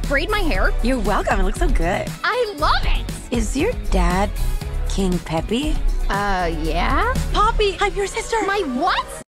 braid my hair? You're welcome. It looks so good. I love it! Is your dad King Peppy? Yeah? Poppy, I'm your sister. My what?